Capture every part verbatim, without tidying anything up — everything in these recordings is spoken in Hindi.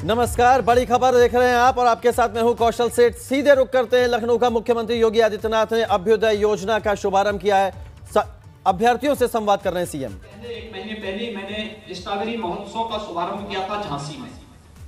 नमस्कार, बड़ी खबर देख रहे हैं आप और आपके साथ मैं हूं कौशल सेठ। सीधे रुक करते हैं लखनऊ का। मुख्यमंत्री योगी आदित्यनाथ ने अभ्युदय योजना का शुभारंभ किया है। अभ्यर्थियों से संवाद कर रहे हैं सीएम। पहले एक महीने पहले मैंने स्ट्रॉबेरी महोत्सव का शुभारंभ किया था झांसी में।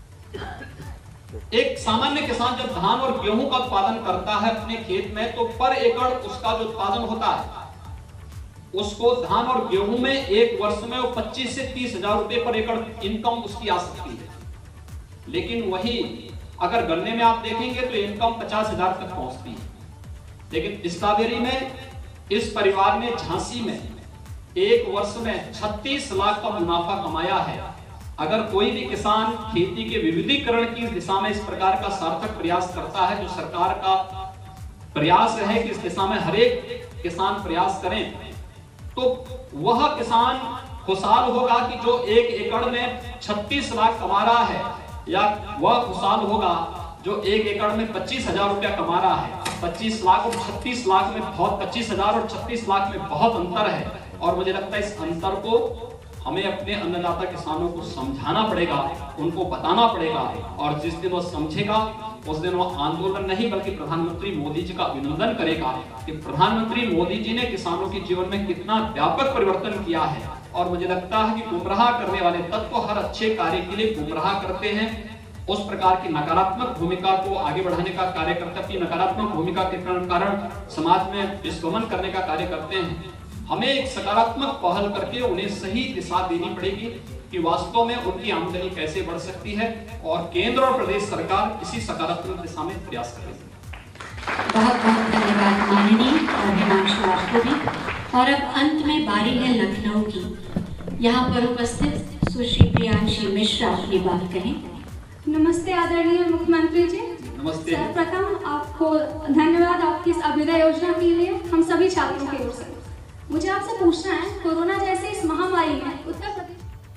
एक सामान्य किसान जब धान और गेहूं का उत्पादन करता है अपने खेत में, तो पर एकड़ उसका जो उत्पादन होता है, उसको धान और गेहूं में एक वर्ष में वो पच्चीस से तीस हजार रुपए पर एकड़ इनकम उसकी आ सकती है। लेकिन वही अगर गन्ने में आप देखेंगे तो इनकम पचास हजार तक पहुंचती है। लेकिन स्ट्रॉबेरी में इस परिवार ने झांसी में एक वर्ष में छत्तीस लाख का मुनाफा कमाया है। अगर कोई भी किसान खेती के विविधीकरण की दिशा में इस प्रकार का सार्थक प्रयास करता है, जो सरकार का प्रयास है कि इस दिशा में हर एक किसान प्रयास करें, तो वह किसान खुशहाल होगा कि जो एक एकड़ में छत्तीस लाख कमा रहा है, या वह खुशहाल होगा जो एक एकड़ में पच्चीस हजार रुपया कमा रहा है। पच्चीस लाख और छत्तीस लाख में बहुत पच्चीस हजार और छत्तीस लाख में बहुत अंतर है। और मुझे लगता है इस अंतर को हमें अपने अन्नदाता किसानों को समझाना पड़ेगा, उनको बताना पड़ेगा। और जिस दिन वो समझेगा उस दिन वो आंदोलन नहीं बल्कि प्रधानमंत्री मोदी जी का अभिनंदन करेगा कि प्रधानमंत्री मोदी जी ने किसानों के जीवन में कितना व्यापक परिवर्तन किया है। और मुझे लगता है कि गुमराह करने वाले तत्व हर अच्छे कार्य के लिए गुमराह करते हैं। उस प्रकार की नकारात्मक भूमिका को आगे बढ़ाने का कार्य करते हैं, नकारात्मक भूमिका के कारण समाज में विस्गमन करने का कार्य करते हैं। हमें एक सकारात्मक पहल करके उन्हें सही दिशा देनी पड़ेगी कि वास्तव में उनकी आमदनी कैसे बढ़ सकती है, और केंद्र और प्रदेश सरकार इसी सकारात्मक दिशा में प्रयास करेगी। बहुत बहुत धन्यवाद माननीय हिमांशु राष्ट्रपति। और अब अंत में बारी है लखनऊ की। यहाँ पर उपस्थित सुश्री प्रियांशी मिश्रा अपनी बात कहें। नमस्ते आदरणीय मुख्यमंत्री जी। नमस्ते। सर्वप्रथम आपको धन्यवाद आपकी इस अभ्युदय योजना के लिए हम सभी छात्रों की ओर से। मुझे आपसे पूछना है, कोरोना जैसे इस महामारी में उत्तर प्रदेश,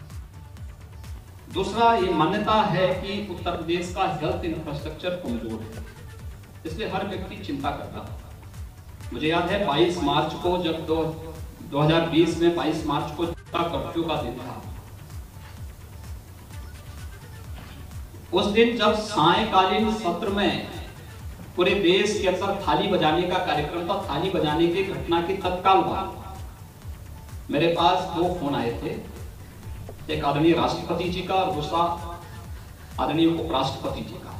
दूसरा ये मान्यता है कि उत्तर प्रदेश का हेल्थ इंफ्रास्ट्रक्चर कमजोर है, इसलिए हर व्यक्ति चिंता करता है। मुझे याद है बाईस मार्च को, जब दो हज़ार बीस में बाईस मार्च को कर्फ्यू का दिन था, उस दिन जब सायंकालीन सत्र में पूरे देश के अंदर थाली बजाने का कार्यक्रम था, थाली बजाने की घटना की तत्काल बाद मेरे पास दो फोन आए थे, एक आदरणीय राष्ट्रपति जी का और दूसरा आदरणीय उपराष्ट्रपति जी का।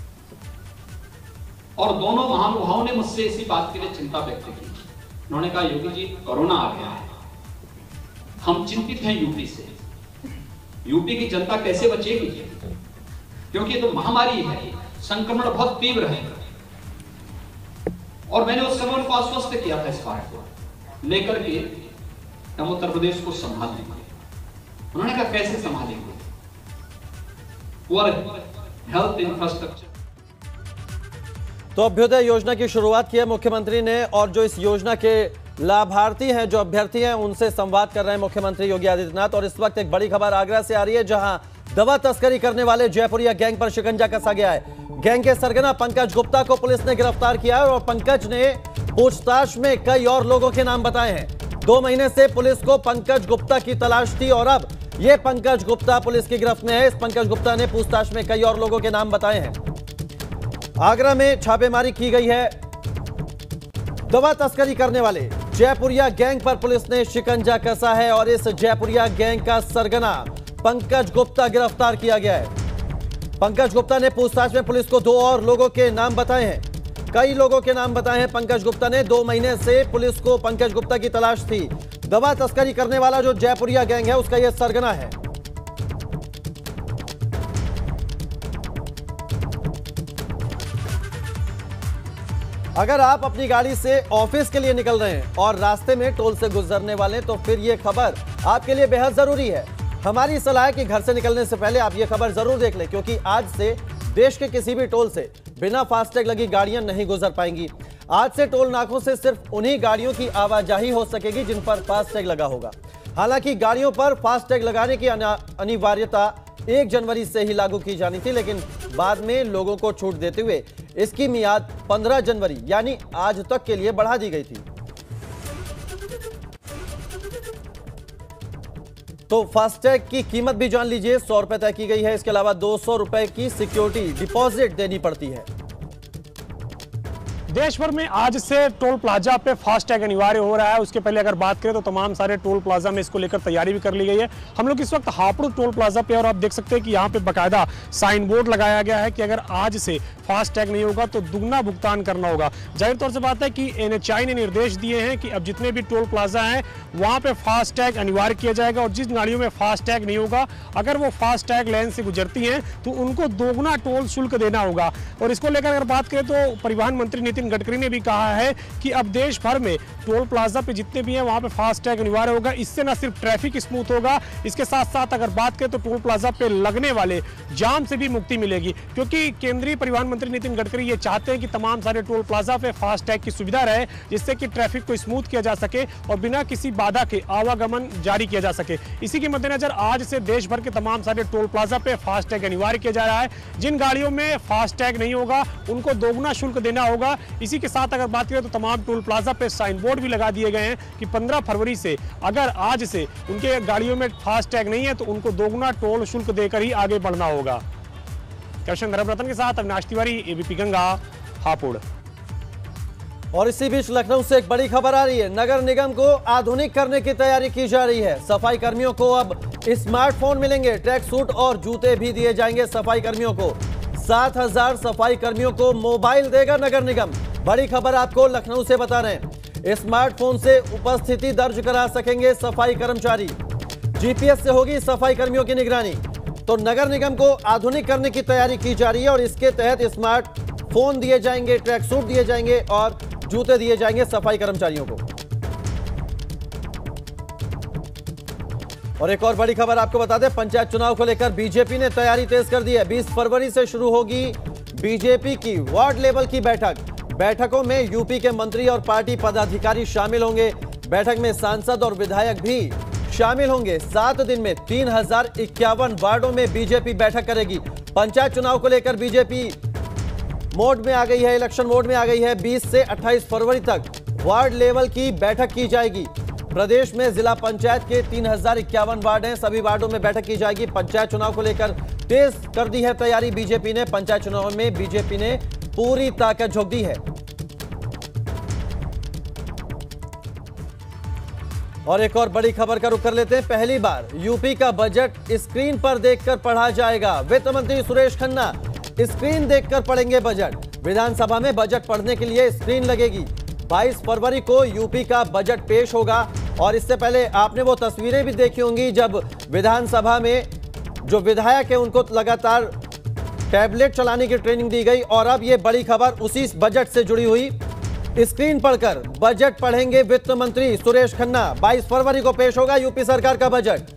और दोनों महानुभावों ने मुझसे इसी बात के लिए चिंता व्यक्त की। उन्होंने कहा, योगी जी कोरोना आ गया है, हम चिंतित हैं यूपी से, यूपी की जनता कैसे बचेगी, क्योंकि ये तो महामारी है, संक्रमण बहुत तीव्र है। और मैंने उस समय उनको आश्वस्त किया था इस बात को लेकर के हम उत्तर प्रदेश को संभाल लेंगे। उन्होंने कहा कैसे संभालेंगे, पुअर हेल्थ इंफ्रास्ट्रक्चर। तो अभ्युदय योजना की शुरुआत की है मुख्यमंत्री ने, और जो इस योजना के लाभार्थी हैं, जो अभ्यर्थी हैं, उनसे संवाद कर रहे हैं मुख्यमंत्री योगी आदित्यनाथ। और इस वक्त एक बड़ी खबर आगरा से आ रही है, जहां दवा तस्करी करने वाले जयपुरिया गैंग पर शिकंजा कसा गया है। गैंग के सरगना पंकज गुप्ता को पुलिस ने गिरफ्तार किया है और पंकज ने पूछताछ में कई और लोगों के नाम बताए हैं। दो महीने से पुलिस को पंकज गुप्ता की तलाश थी और अब यह पंकज गुप्ता पुलिस की गिरफ्त में है। इस पंकज गुप्ता ने पूछताछ में कई और लोगों के नाम बताए हैं। आगरा में छापेमारी की गई है। दवा तस्करी करने वाले जयपुरिया गैंग पर पुलिस ने शिकंजा कसा है और इस जयपुरिया गैंग का सरगना पंकज गुप्ता गिरफ्तार किया गया है। पंकज गुप्ता ने पूछताछ में पुलिस को दो और लोगों के नाम बताए हैं, कई लोगों के नाम बताए हैं। पंकज गुप्ता ने दो महीने से पुलिस को पंकज गुप्ता की तलाश थी। दवा तस्करी करने वाला जो जयपुरिया गैंग है उसका यह सरगना है। अगर आप अपनी गाड़ी से ऑफिस के लिए निकल रहे हैं और रास्ते में टोल से गुजरने वाले, तो फिर यह खबर आपके लिए बेहद जरूरी है। हमारी सलाह है कि घर से निकलने से पहले आप यह खबर जरूर देख लें, क्योंकि आज से देश के किसी भी टोल से बिना फास्टैग लगी गाड़ियां नहीं गुजर पाएंगी। आज से टोल नाकों से सिर्फ उन्हीं गाड़ियों की आवाजाही हो सकेगी जिन पर फास्टैग लगा होगा। हालांकि गाड़ियों पर फास्टैग लगाने की अनिवार्यता एक जनवरी से ही लागू की जानी थी, लेकिन बाद में लोगों को छूट देते हुए इसकी मियाद पंद्रह जनवरी यानी आज तक के लिए बढ़ा दी गई थी। तो फास्टैग की कीमत भी जान लीजिए, सौ रुपए तय की गई है। इसके अलावा दो सौ रुपए की सिक्योरिटी डिपॉजिट देनी पड़ती है। देश भर में आज से टोल प्लाजा पे फास्टैग अनिवार्य हो रहा है। उसके पहले अगर बात करें तो तमाम सारे टोल प्लाजा में इसको लेकर तैयारी भी कर ली गई है। हम लोग इस वक्त हापुड़ टोल प्लाजा पे और आप देख सकते हैं कि यहाँ पे बकायदा साइन बोर्ड लगाया गया है कि अगर आज से फास्टैग नहीं होगा तो दुगना भुगतान करना होगा। जाहिर तौर से बात है कि एनएचआई ने निर्देश दिए हैं कि अब जितने भी टोल प्लाजा हैं वहाँ पे फास्टैग अनिवार्य किया जाएगा और जिस गाड़ियों में फास्टैग नहीं होगा अगर वो फास्टैग लेन से गुजरती हैं तो उनको दोगुना टोल शुल्क देना होगा। और इसको लेकर अगर बात करें तो परिवहन मंत्री नितिन गडकरी ने भी कहा है कि अब देश भर में टोल प्लाजा पे जितने भी हैं वहां पे फास्टैग अनिवार्य होगा। इससे न सिर्फ ट्रैफिक स्मूथ होगा, इसके साथ साथ अगर बात करें तो टोल प्लाजा पे लगने वाले जाम से भी मुक्ति मिलेगी, क्योंकि केंद्रीय परिवहन मंत्री नितिन गडकरी ये चाहते हैं कि तमाम सारे टोल प्लाजा पे फास्टैग की सुविधा रहे, जिससे कि ट्रैफिक को स्मूथ किया जा सके और बिना किसी बाधा के आवागमन जारी किया जा सके। इसी के मद्देनजर आज से देश भर के तमाम सारे टोल प्लाजा पे फास्टैग अनिवार्य किया जा रहा है। जिन गाड़ियों में फास्टैग नहीं होगा उनको दोगुना शुल्क देना होगा। इसी के साथ अगर बात करें तो तमाम टोल प्लाजा पे साइन बोर्ड भी लगा दिए गए हैं कि पंद्रह फरवरी से अगर आज से उनके गाड़ियों में फास्टैग नहीं है तो उनको दोगुना टोल शुल्क देकर ही आगे बढ़ना होगा। कृष्ण धर्मरत्न के साथ अविनाश तिवारी, एबीपी गंगा, हापुड़। और इसी बीच लखनऊ से एक बड़ी खबर आ रही है। नगर निगम को आधुनिक करने की तैयारी की जा रही है। सफाई कर्मियों को अब स्मार्टफोन मिलेंगे, ट्रैक सूट और जूते भी दिए जाएंगे सफाई कर्मियों को। सात हजार सफाई कर्मियों को मोबाइल देगा नगर निगम। बड़ी खबर आपको लखनऊ से बता रहे हैं। स्मार्टफोन से उपस्थिति दर्ज करा सकेंगे सफाई कर्मचारी। जीपीएस से होगी सफाई कर्मियों की निगरानी। तो नगर निगम को आधुनिक करने की तैयारी की जा रही है और इसके तहत स्मार्टफोन दिए जाएंगे, ट्रैक सूट दिए जाएंगे और जूते दिए जाएंगे सफाई कर्मचारियों को। और एक और बड़ी खबर आपको बता दें, पंचायत चुनाव को लेकर बीजेपी ने तैयारी तेज कर दी है। बीस फरवरी से शुरू होगी बीजेपी की वार्ड लेवल की बैठक। बैठकों में यूपी के मंत्री और पार्टी पदाधिकारी शामिल होंगे। बैठक में सांसद और विधायक भी शामिल होंगे। सात दिन में तीन हजार इक्यावन वार्डों में बीजेपी बैठक करेगी। पंचायत चुनाव को लेकर बीजेपी मोड में आ गई है, इलेक्शन मोड में आ गई है। बीस से अट्ठाईस फरवरी तक वार्ड लेवल की बैठक की जाएगी। प्रदेश में जिला पंचायत के तीन हजार इक्यावन वार्ड हैं, सभी वार्डों में बैठक की जाएगी। पंचायत चुनाव को लेकर तेज कर दी है तैयारी बीजेपी ने। पंचायत चुनाव में बीजेपी ने पूरी ताकत झोंक दी है। और एक और बड़ी खबर का रुख कर लेते हैं। पहली बार यूपी का बजट स्क्रीन पर देखकर पढ़ा जाएगा। वित्त मंत्री सुरेश खन्ना स्क्रीन देखकर पढ़ेंगे बजट। विधानसभा में बजट पढ़ने के लिए स्क्रीन लगेगी। बाईस फरवरी को यूपी का बजट पेश होगा और इससे पहले आपने वो तस्वीरें भी देखी होंगी जब विधानसभा में जो विधायक है उनको लगातार टैबलेट चलाने की ट्रेनिंग दी गई। और अब ये बड़ी खबर उसी बजट से जुड़ी हुई। स्क्रीन पढ़कर बजट पढ़ेंगे वित्त मंत्री सुरेश खन्ना। बाईस फरवरी को पेश होगा यूपी सरकार का बजट।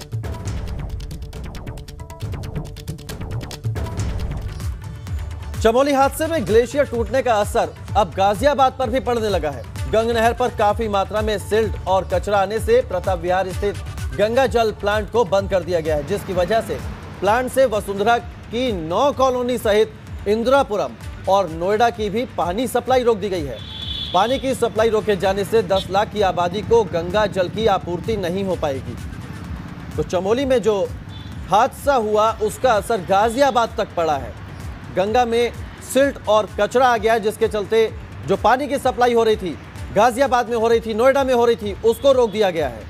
चमोली हादसे में ग्लेशियर टूटने का असर अब गाजियाबाद पर भी पड़ने लगा है। गंग नहर पर काफी मात्रा में सिल्ट और कचरा आने से प्रताप विहार स्थित गंगा जल प्लांट को बंद कर दिया गया है, जिसकी वजह से प्लांट से वसुंधरा की नौ कॉलोनी सहित इंदिरापुरम और नोएडा की भी पानी सप्लाई रोक दी गई है। पानी की सप्लाई रोके जाने से दस लाख की आबादी को गंगा जल की आपूर्ति नहीं हो पाएगी। तो चमोली में जो हादसा हुआ उसका असर गाजियाबाद तक पड़ा है। गंगा में सिल्ट और कचरा आ गया है, जिसके चलते जो पानी की सप्लाई हो रही थी गाजियाबाद में हो रही थी, नोएडा में हो रही थी, उसको रोक दिया गया है।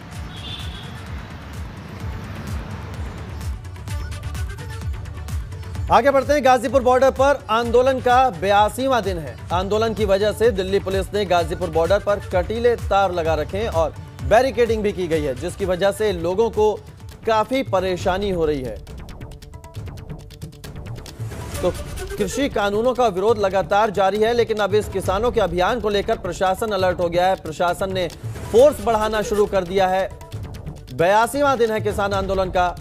आगे बढ़ते हैं। गाजीपुर बॉर्डर पर आंदोलन का बयासीवां दिन है। आंदोलन की वजह से दिल्ली पुलिस ने गाजीपुर बॉर्डर पर कटीले तार लगा रखे हैं और बैरिकेडिंग भी की गई है, जिसकी वजह से लोगों को काफी परेशानी हो रही है। तो कृषि कानूनों का विरोध लगातार जारी है, लेकिन अब इस किसानों के अभियान को लेकर प्रशासन अलर्ट हो गया है। प्रशासन ने फोर्स बढ़ाना शुरू कर दिया है। बयासीवां दिन है किसान आंदोलन का।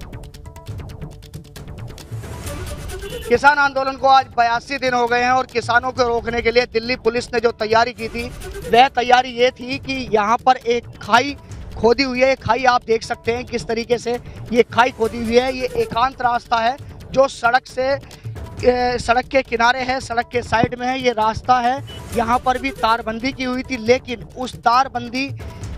किसान आंदोलन को आज बयासी दिन हो गए हैं और किसानों को रोकने के लिए दिल्ली पुलिस ने जो तैयारी की थी वह तैयारी ये थी कि यहाँ पर एक खाई खोदी हुई है। खाई आप देख सकते हैं किस तरीके से ये खाई खोदी हुई है। ये एकांत रास्ता है जो सड़क से सड़क के किनारे है, सड़क के साइड में है। ये रास्ता है, यहाँ पर भी तारबंदी की हुई थी, लेकिन उस तारबंदी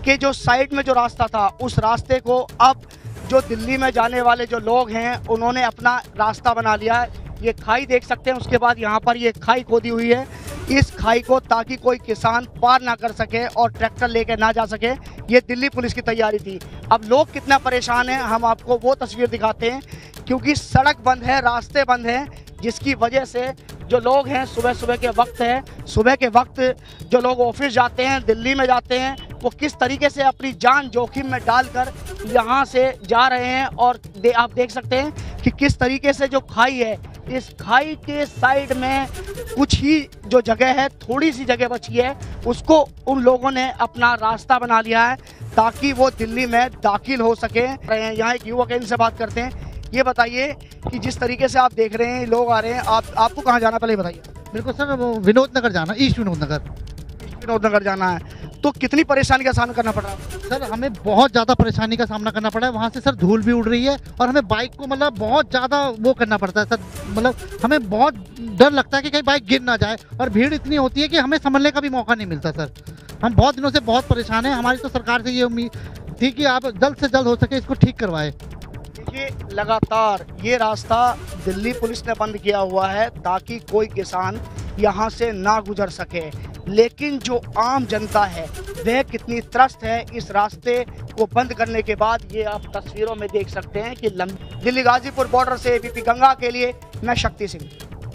के जो साइड में जो रास्ता था, उस रास्ते को अब जो दिल्ली में जाने वाले जो लोग हैं उन्होंने अपना रास्ता बना लिया है। ये खाई देख सकते हैं, उसके बाद यहाँ पर ये खाई खोदी हुई है, इस खाई को ताकि कोई किसान पार ना कर सके और ट्रैक्टर लेके ना जा सके, ये दिल्ली पुलिस की तैयारी थी। अब लोग कितना परेशान हैं हम आपको वो तस्वीर दिखाते हैं, क्योंकि सड़क बंद है, रास्ते बंद हैं, जिसकी वजह से जो लोग हैं सुबह सुबह के वक्त है, सुबह के वक्त जो लोग ऑफिस जाते हैं, दिल्ली में जाते हैं, वो किस तरीके से अपनी जान जोखिम में डालकर यहाँ से जा रहे हैं। और दे, आप देख सकते हैं कि किस तरीके से जो खाई है, इस खाई के साइड में कुछ ही जो जगह है, थोड़ी सी जगह बची है, उसको उन लोगों ने अपना रास्ता बना लिया है ताकि वो दिल्ली में दाखिल हो सके। यहाँ एक युवक है, इनसे बात करते हैं। ये बताइए कि जिस तरीके से आप देख रहे हैं लोग आ रहे हैं, आप आपको कहाँ जाना, पहले बताइए। मेरे को सर वो विनोद नगर जाना, ईस्ट विनोद नगर। ईस्ट विनोद नगर जाना है, तो कितनी परेशानी का सामना करना पड़ रहा है? सर हमें बहुत ज़्यादा परेशानी का सामना करना पड़ा है। वहाँ से सर धूल भी उड़ रही है और हमें बाइक को मतलब बहुत ज़्यादा वो करना पड़ता है सर, मतलब हमें बहुत डर लगता है कि कहीं बाइक गिर ना जाए, और भीड़ इतनी होती है कि हमें संभलने का भी मौका नहीं मिलता सर। हम बहुत दिनों से बहुत परेशान हैं। हमारी तो सरकार से ये उम्मीद थी कि आप जल्द से जल्द हो सके इसको ठीक करवाए। देखिए, लगातार ये रास्ता दिल्ली पुलिस ने बंद किया हुआ है ताकि कोई किसान यहाँ से ना गुजर सके, लेकिन जो आम जनता है वह कितनी त्रस्त है इस रास्ते को बंद करने के बाद, ये आप तस्वीरों में देख सकते हैं कि लंबी। दिल्ली गाजीपुर बॉर्डर से एबीपी गंगा के लिए मैं शक्ति सिंह।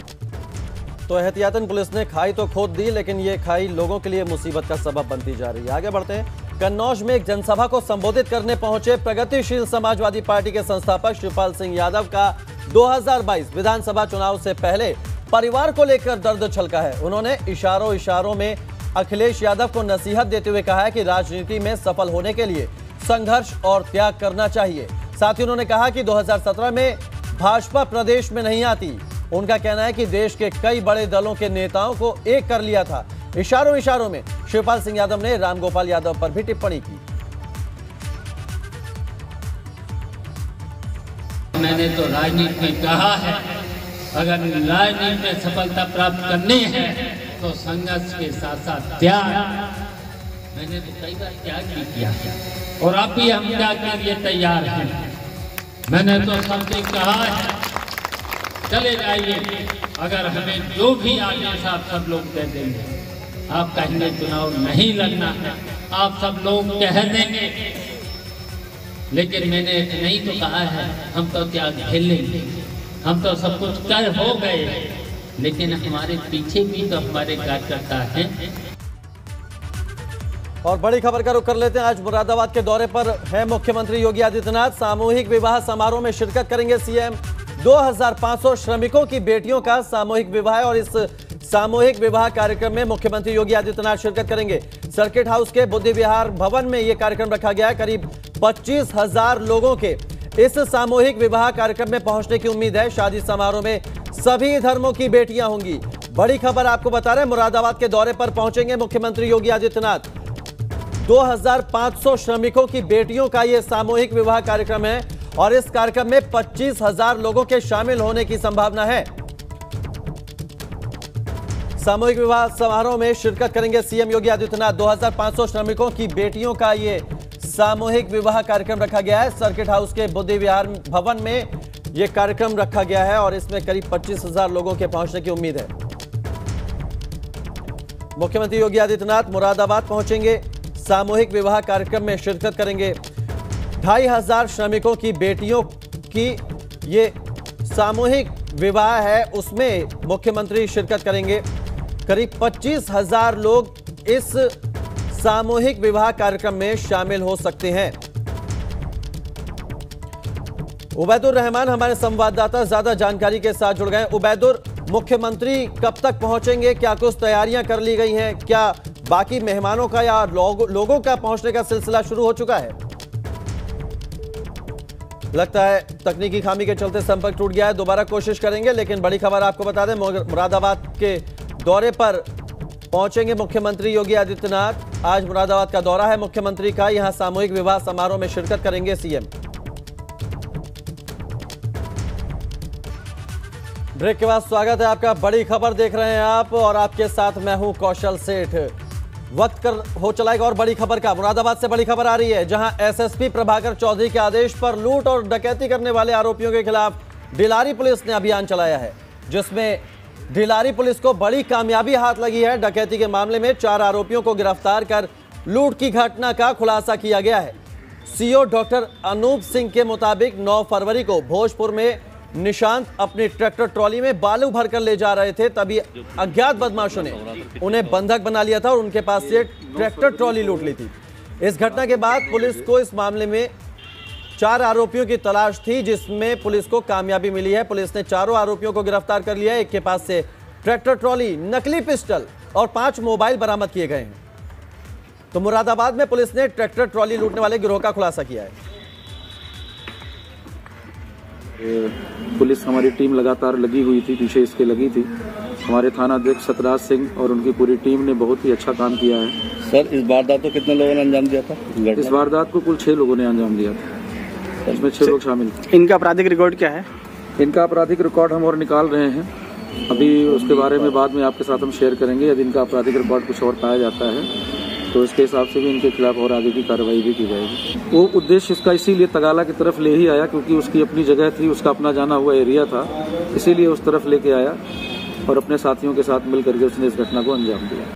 तो एहतियातन पुलिस ने खाई तो खोद दी, लेकिन ये खाई लोगों के लिए मुसीबत का सबब बनती जा रही है। आगे बढ़ते हैं। कन्नौज में एक जनसभा को संबोधित करने पहुंचे प्रगतिशील समाजवादी पार्टी के संस्थापक शिवपाल सिंह यादव का दो हज़ार बाईस विधानसभा चुनाव से पहले परिवार को लेकर दर्द छलका है। उन्होंने इशारों इशारों में अखिलेश यादव को नसीहत देते हुए कहा है कि राजनीति में सफल होने के लिए संघर्ष और त्याग करना चाहिए। साथ ही उन्होंने कहा कि दो हज़ार सत्रह में भाजपा प्रदेश में नहीं आती। उनका कहना है कि देश के कई बड़े दलों के नेताओं को एक कर लिया था। इशारों इशारों में शिवपाल सिंह यादव ने रामगोपाल यादव पर भी टिप्पणी की। मैंने तो राजनीति में कहा है, अगर राजनीति में सफलता प्राप्त करनी है तो संघर्ष के साथ साथ त्याग। मैंने तो कई बार त्याग भी किया और अब भी हम त्याग के लिए तैयार हैं। मैंने तो सबसे कहा है, चले जाइए, अगर हमें जो भी आदेश आप सब लोग दे देंगे, आप कहेंगे चुनाव नहीं लड़ना है, आप सब लोग कह देंगे, लेकिन मैंने नहीं तो कहा है, हम तो त्याग झेल लेंगे, हम तो सब कुछ कर हो गए, लेकिन हमारे पीछे भी तो हमारे कार्यकर्ता हैं। और बड़ी खबर का रुख कर लेते हैं। आज मुरादाबाद के दौरे पर है मुख्यमंत्री योगी आदित्यनाथ। सामूहिक विवाह समारोह में शिरकत करेंगे सीएम। दो हज़ार पाँच सौ श्रमिकों की बेटियों का सामूहिक विवाह है और इस सामूहिक विवाह कार्यक्रम में मुख्यमंत्री योगी आदित्यनाथ शिरकत करेंगे। सर्किट हाउस के बुद्धि विहार भवन में यह कार्यक्रम रखा गया है। करीब पच्चीस हजार लोगों के इस सामूहिक विवाह कार्यक्रम में पहुंचने की उम्मीद है। शादी समारोह में सभी धर्मों की बेटियां होंगी। बड़ी खबर आपको बता रहे हैं, मुरादाबाद के दौरे पर पहुंचेंगे मुख्यमंत्री योगी आदित्यनाथ। दो हज़ार पाँच सौ श्रमिकों की बेटियों का यह सामूहिक विवाह कार्यक्रम है और इस कार्यक्रम में पच्चीस हजार लोगों के शामिल होने की संभावना है। सामूहिक विवाह समारोह में शिरकत करेंगे सीएम योगी आदित्यनाथ। दो हज़ार पाँच सौ श्रमिकों की बेटियों का ये सामूहिक विवाह कार्यक्रम रखा गया है। सर्किट हाउस के बुद्धि विहार भवन में यह कार्यक्रम रखा गया है और इसमें करीब पच्चीस हजार लोगों के पहुंचने की उम्मीद है। मुख्यमंत्री योगी आदित्यनाथ मुरादाबाद पहुंचेंगे, सामूहिक विवाह कार्यक्रम में शिरकत करेंगे। ढाई हजार श्रमिकों की बेटियों की ये सामूहिक विवाह है, उसमें मुख्यमंत्री शिरकत करेंगे। करीब पच्चीस हजार लोग इस सामूहिक विवाह कार्यक्रम में शामिल हो सकते हैं। उबैदुर रहमान हमारे संवाददाता ज्यादा जानकारी के साथ जुड़ गए। उबैदुर, मुख्यमंत्री कब तक पहुंचेंगे? क्या कुछ तैयारियां कर ली गई हैं? क्या बाकी मेहमानों का या लोग, लोगों का पहुंचने का सिलसिला शुरू हो चुका है? लगता है तकनीकी खामी के चलते संपर्क टूट गया है। दोबारा कोशिश करेंगे, लेकिन बड़ी खबर आपको बता दें, मुरादाबाद के दौरे पर पहुंचेंगे मुख्यमंत्री योगी आदित्यनाथ। आज मुरादाबाद का दौरा है मुख्यमंत्री का। यहां सामूहिक विवाह समारोह में शिरकत करेंगे सीएम। ब्रेक के बाद स्वागत है आपका। बड़ी खबर देख रहे हैं आप और आपके साथ मैं हूं कौशल सेठ। वक्त कर हो चला एक और बड़ी खबर का। मुरादाबाद से बड़ी खबर आ रही है, जहां एसएसपी प्रभाकर चौधरी के आदेश पर लूट और डकैती करने वाले आरोपियों के खिलाफ डिलारी पुलिस ने अभियान चलाया है, जिसमें डिलारी पुलिस को बड़ी कामयाबी हाथ लगी है। डकैती के मामले में चार आरोपियों को गिरफ्तार कर लूट की घटना का खुलासा किया गया है। सीओ डॉक्टर अनूप सिंह के मुताबिक नौ फरवरी को भोजपुर में निशांत अपनी ट्रैक्टर ट्रॉली में बालू भरकर ले जा रहे थे, तभी अज्ञात बदमाशों ने उन्हें बंधक बना लिया था और उनके पास से ट्रैक्टर ट्रॉली लूट ली थी। इस घटना के बाद पुलिस को इस मामले में चार आरोपियों की तलाश थी, जिसमें पुलिस को कामयाबी मिली है। पुलिस ने चारों आरोपियों को गिरफ्तार कर लिया है। एक के पास से ट्रैक्टर ट्रॉली, नकली पिस्टल और पांच मोबाइल बरामद किए गए हैं। तो मुरादाबाद में पुलिस ने ट्रैक्टर ट्रॉली लूटने वाले गिरोह का खुलासा किया है। पुलिस हमारी टीम लगातार लगी हुई थी, पीछे इसके लगी थी। हमारे थाना अध्यक्ष सतराज सिंह और उनकी पूरी टीम ने बहुत ही अच्छा काम किया है। सर, इस वारदात को कितने लोगों ने अंजाम दिया था? इस वारदात को कुल छह लोगों ने अंजाम दिया था, इसमें छह लोग शामिल थे। इनका आपराधिक रिकॉर्ड क्या है? इनका आपराधिक रिकॉर्ड हम और निकाल रहे हैं, अभी उसके बारे में बाद में आपके साथ हम शेयर करेंगे। यदि इनका आपराधिक रिकॉर्ड कुछ और पाया जाता है तो इसके हिसाब से भी इनके खिलाफ और आगे की कार्रवाई भी की जाएगी। वो उद्देश्य इसका इसीलिए तगाला की तरफ ले ही आया क्योंकि उसकी अपनी जगह थी, उसका अपना जाना हुआ एरिया था, इसीलिए उस तरफ लेके आया और अपने साथियों के साथ मिल करके उसने इस घटना को अंजाम दिया।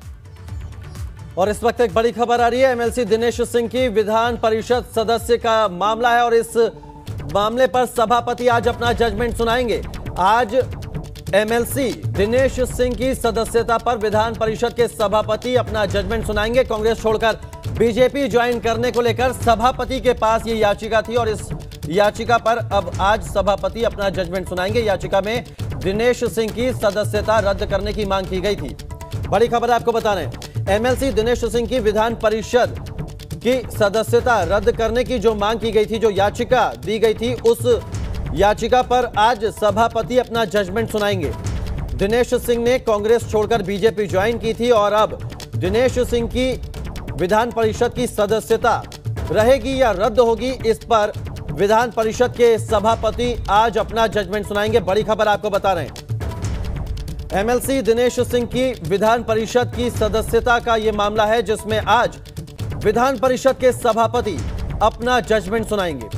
और इस वक्त एक बड़ी खबर आ रही है, एमएलसी दिनेश सिंह की विधान परिषद सदस्य का मामला है और इस मामले पर सभापति आज अपना जजमेंट सुनाएंगे। आज एमएलसी दिनेश सिंह की सदस्यता पर विधान परिषद के सभापति अपना जजमेंट सुनाएंगे। कांग्रेस छोड़कर बीजेपी ज्वाइन करने को लेकर सभापति के पास ये याचिका थी और इस याचिका पर अब आज सभापति अपना जजमेंट सुनाएंगे। याचिका में दिनेश सिंह की सदस्यता रद्द करने की मांग की गई थी। बड़ी खबर आपको बता रहे हैं, एमएलसी दिनेश सिंह की विधान परिषद की सदस्यता रद्द करने की जो मांग की गई थी, जो याचिका दी गई थी, उस याचिका पर आज सभापति अपना जजमेंट सुनाएंगे। दिनेश सिंह ने कांग्रेस छोड़कर बीजेपी ज्वाइन की थी और अब दिनेश सिंह की विधान परिषद की सदस्यता रहेगी या रद्द होगी, इस पर विधान परिषद के सभापति आज अपना जजमेंट सुनाएंगे। बड़ी खबर आपको बता रहे हैं, एमएलसी दिनेश सिंह की विधान परिषद की सदस्यता का यह मामला है, जिसमें आज विधान परिषद के सभापति अपना जजमेंट सुनाएंगे।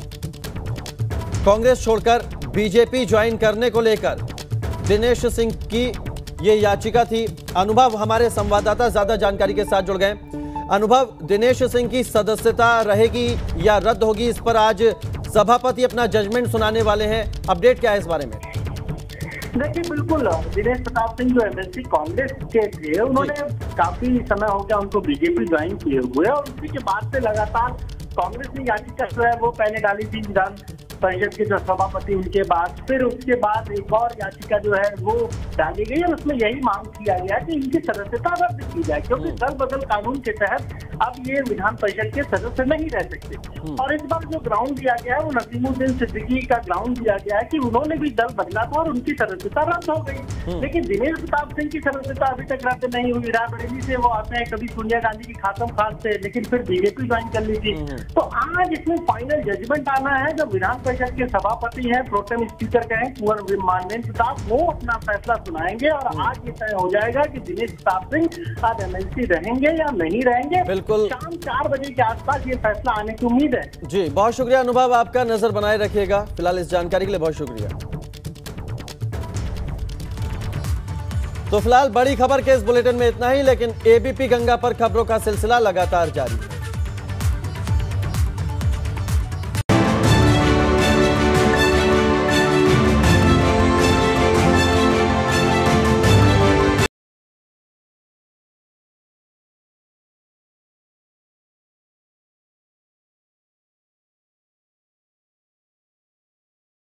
कांग्रेस छोड़कर बीजेपी ज्वाइन करने को लेकर दिनेश सिंह की ये याचिका थी। अनुभव हमारे संवाददाता ज्यादा जानकारी के साथ जुड़ गए। अनुभव, दिनेश सिंह की सदस्यता रहेगी या रद्द होगी, इस पर आज सभापति अपना जजमेंट सुनाने वाले हैं। अपडेट क्या है इस बारे में? देखिए, बिल्कुल दिनेश प्रताप सिंह जो एमएलसी कांग्रेस के थे, उन्होंने काफी समय हो गया उनको बीजेपी ज्वाइन किए हुए और उसी के बाद से लगातार कांग्रेस ने याचिका जो है वो पहले डाली थी विधान परिषद के जो सभापति, उनके बाद फिर उसके बाद एक और याचिका जो है वो डाली गई और उसमें यही मांग किया गया कि इनकी सदस्यता रद्द की जाए, क्योंकि दल बदल कानून के तहत अब ये विधान परिषद के सदस्य नहीं रह सकते। और इस बार जो ग्राउंड दिया गया है वो नसीमुद्दीन सिद्दीकी का ग्राउंड दिया गया है कि उन्होंने भी दल बदला था और उनकी सदस्यता रद्द हो गई। लेकिन दिनेश प्रताप सिंह की सदस्यता अभी तक रद्द नहीं हुई। रायबरेली से वो आते हैं, कभी सोनिया गांधी की खासम खास से, लेकिन फिर बीजेपी ज्वाइन कर ली थी। तो आज इसमें फाइनल जजमेंट आना है। जब विधान परिषद के सभापति हैं, प्रोटेम स्पीकर के हैं कुंवर मानवेंद्र प्रताप, वो अपना फैसला सुनाएंगे और आज ये तय हो जाएगा कि दिनेश प्रताप सिंह आज एमएलसी रहेंगे या नहीं रहेंगे। बिल्कुल, शाम चार बजे के आसपास ये फैसला आने की उम्मीद है। जी, बहुत शुक्रिया अनुभव, आपका नजर बनाए रखिएगा। फिलहाल इस जानकारी के लिए बहुत शुक्रिया। तो फिलहाल बड़ी खबर के इस बुलेटिन में इतना ही, लेकिन एबीपी गंगा पर खबरों का सिलसिला लगातार जारी है।